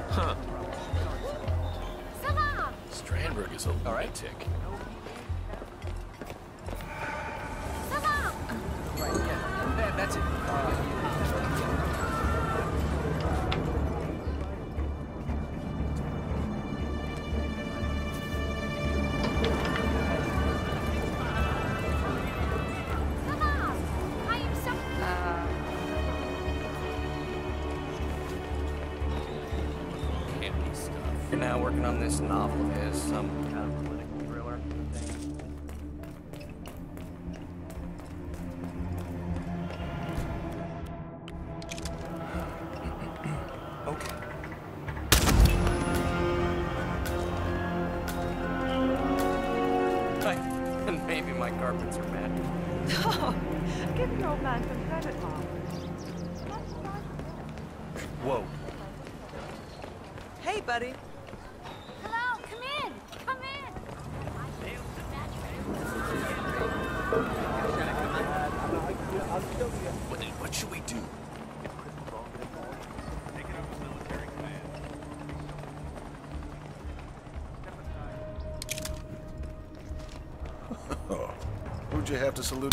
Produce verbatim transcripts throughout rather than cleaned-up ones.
Huh. Strandberg is a lunatic. Right, yeah, that, that's it. Uh, You're now working on this novel of his, some kind of political thriller thing. Okay. Right. And maybe my carpets are mad. Oh, give your old man some credit, Mom. Whoa. Hey, buddy. Hello, come in. Come in. What, what should we do? Oh, who'd you have to salute?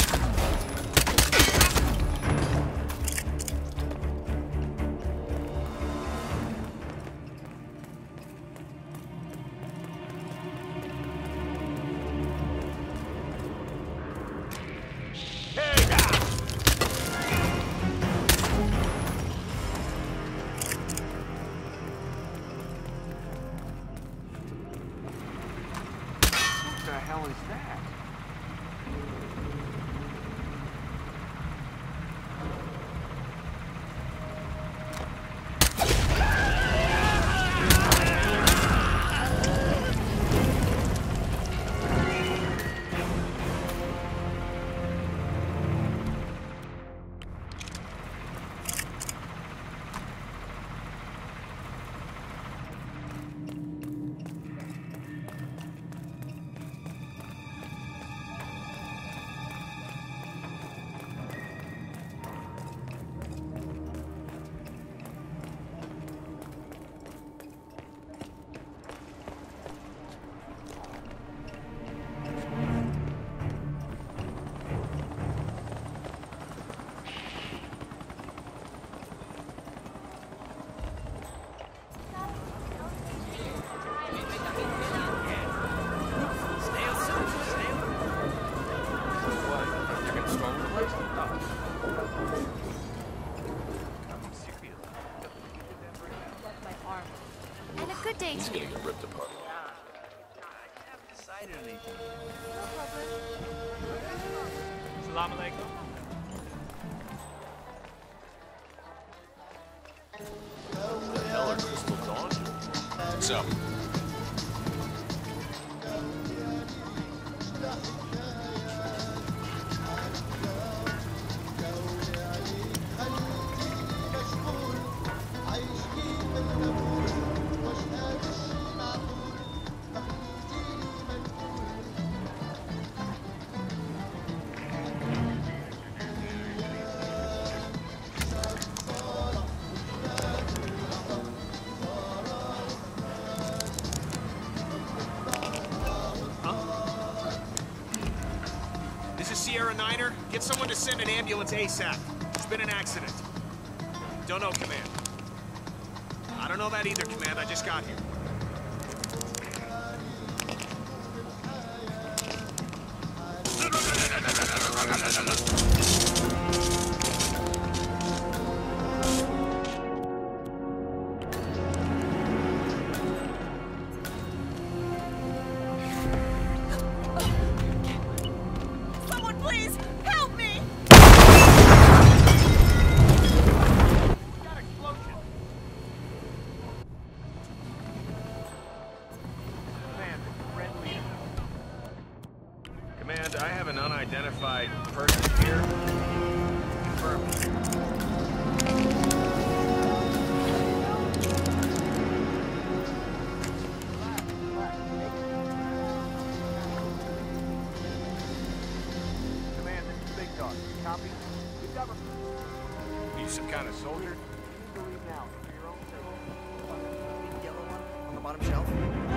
What the hell is that? And a good day He's to gonna you. get ripped apart. Salam alaikum. What the hell are crystals on? What's up? This is Sierra Niner. Get someone to send an ambulance ASAP. There's been an accident. Don't know, Command. I don't know that either, Command. I just got here. Someone please help me! Got explosion. Command, red leader. Command, I have an unidentified person here. Confirmed. Command, this is Big Dog. Copy? We've got reports. You some kind of soldier? You believe now, for your own sake. the bottom shelf?